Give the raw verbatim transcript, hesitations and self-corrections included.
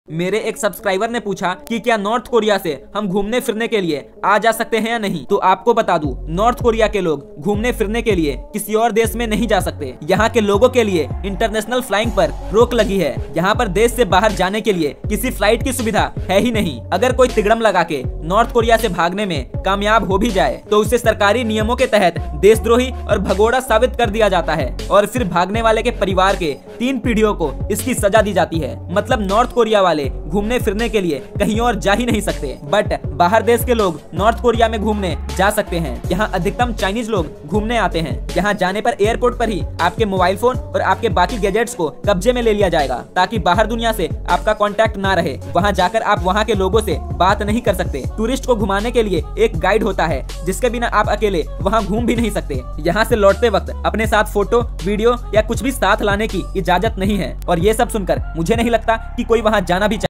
मेरे एक सब्सक्राइबर ने पूछा कि क्या नॉर्थ कोरिया से हम घूमने फिरने के लिए आ जा सकते हैं या नहीं। तो आपको बता दूं, नॉर्थ कोरिया के लोग घूमने फिरने के लिए किसी और देश में नहीं जा सकते। यहाँ के लोगों के लिए इंटरनेशनल फ्लाइंग पर रोक लगी है। यहाँ पर देश से बाहर जाने के लिए किसी फ्लाइट की सुविधा है ही नहीं। अगर कोई तिगड़म लगा के नॉर्थ कोरिया से भागने में कामयाब हो भी जाए तो उसे सरकारी नियमों के तहत देशद्रोही और भगोड़ा साबित कर दिया जाता है और फिर भागने वाले के परिवार के तीन पीढ़ियों को इसकी सजा दी जाती है। मतलब नॉर्थ कोरिया वाले घूमने फिरने के लिए कहीं और जा ही नहीं सकते, बट बाहर देश के लोग नॉर्थ कोरिया में घूमने जा सकते हैं। यहाँ अधिकतम चाइनीज लोग घूमने आते हैं। यहाँ जाने पर एयरपोर्ट पर ही आपके मोबाइल फोन और आपके बाकी गैजेट्स को कब्जे में ले लिया जाएगा ताकि बाहर दुनिया से आपका कांटेक्ट ना रहे। वहाँ जाकर आप वहाँ के लोगों से बात नहीं कर सकते। टूरिस्ट को घुमाने के लिए एक गाइड होता है जिसके बिना आप अकेले वहाँ घूम भी नहीं सकते। यहाँ से लौटते वक्त अपने साथ फोटो, वीडियो या कुछ भी साथ लाने की इजाजत नहीं है। और ये सब सुनकर मुझे नहीं लगता कि कोई वहाँ जाना भी